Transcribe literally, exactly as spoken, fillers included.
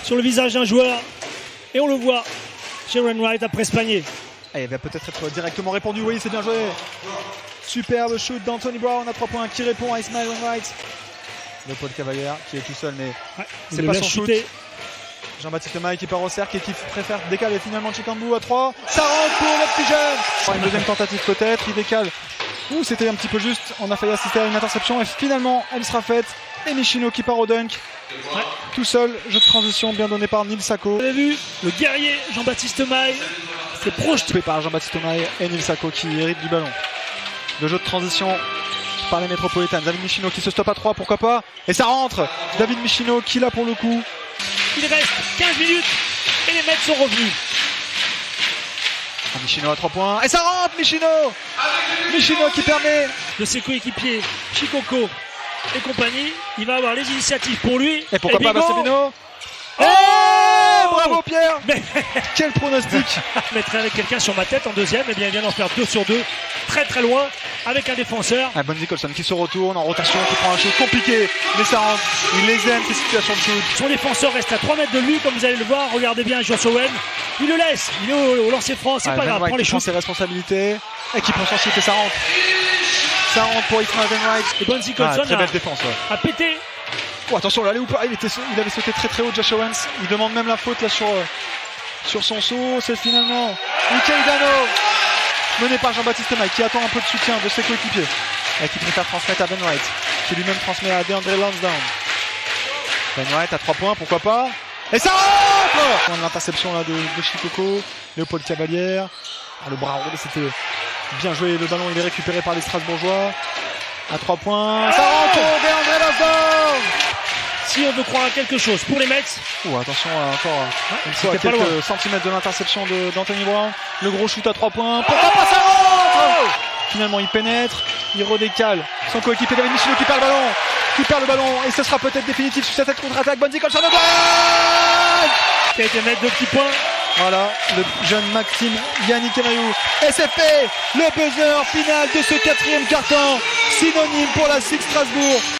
sur le visage d'un joueur. Et on le voit chez Wainwright après ce panier. Et il va peut-être être directement répondu. Oui, c'est bien joué. Superbe shoot d'Anthony Brown à trois points qui répond à Ismaël Wainwright. Léopold Cavalier qui est tout seul, mais ouais, c'est pas son shoot. Jean-Baptiste Maille qui part au cercle et qui préfère décaler finalement Chikambu à trois. Ça rentre pour le petit jeune. Une deuxième tentative peut-être, il décale. Ouh, c'était un petit peu juste. On a failli assister à une interception et finalement elle sera faite. Et Michino qui part au dunk. Ouais. Tout seul, jeu de transition bien donné par Neil Sako. Vous avez vu le guerrier Jean-Baptiste Maille s'est projeté par Jean-Baptiste Maille et Neil Sako qui hérite du ballon. Le jeu de transition par les Métropolitains. David Michino qui se stoppe à trois, pourquoi pas. Et ça rentre. David Michino qui là pour le coup. Il reste quinze minutes et les Mets sont revenus. Ah, Michino à trois points. Et ça rentre Michino. Michino qui permet de ses coéquipiers Chikoko et compagnie. Il va avoir les initiatives pour lui. Et pourquoi et pas Bassevino. Oh, oh bravo Pierre. Mais... Quel pronostic. Je mettrai avec quelqu'un sur ma tête en deuxième. Et bien il vient d'en faire deux sur deux. Très très loin avec un défenseur. Ah, Bonzi Colson qui se retourne en rotation, qui prend un shoot compliqué. Mais ça rentre. Il les aime ces situations de shoot. Son défenseur reste à trois mètres de lui, comme vous allez le voir. Regardez bien Joshua Owen. Il le laisse. Il est au, au lancer franc. C'est ah, pas grave. Prend les shoots. Ses responsabilités. Et qui prend son shoot et ça rentre. Ça rentre pour Ismaël Wainwright. Et Bonzi Colson ah, très a, belle défense, ouais. a pété. Oh, attention, là, allez ou pas, il, était, il avait sauté très très haut, Josh Owens. Il demande même la faute là sur, euh, sur son saut. C'est finalement Michael Dano, mené par Jean-Baptiste Maille, qui attend un peu de soutien de ses coéquipiers. Et qui préfère transmettre à Wainwright, qui lui-même transmet à DeAndre Lansdowne. Wainwright à trois points, pourquoi pas. Et ça rentre. Point de l'interception là de, de Chikoko, Léopold Cavalier. Ah, le bras roulé, c'était bien joué. Le ballon il est récupéré par les Strasbourgeois. À trois points, ça rentre pour DeAndre Lansdowne. Si on veut croire à quelque chose pour les Mets. Oh, attention à encore une fois à quelques centimètres de l'interception d'Anthony Brown. Le gros shoot à trois points. Pourquoi pas, ça rentre. Finalement il pénètre, il redécale. Son coéquipier David Michino qui perd le ballon. Qui perd le ballon et ce sera peut-être définitif sur cette contre-attaque. Bonzi Colson qui a été mettre deux petits points. Voilà, le jeune Maxime Yannick Emayou. Et c'est fait, le buzzer final de ce quatrième quart-temps. Synonyme pour la Six Strasbourg.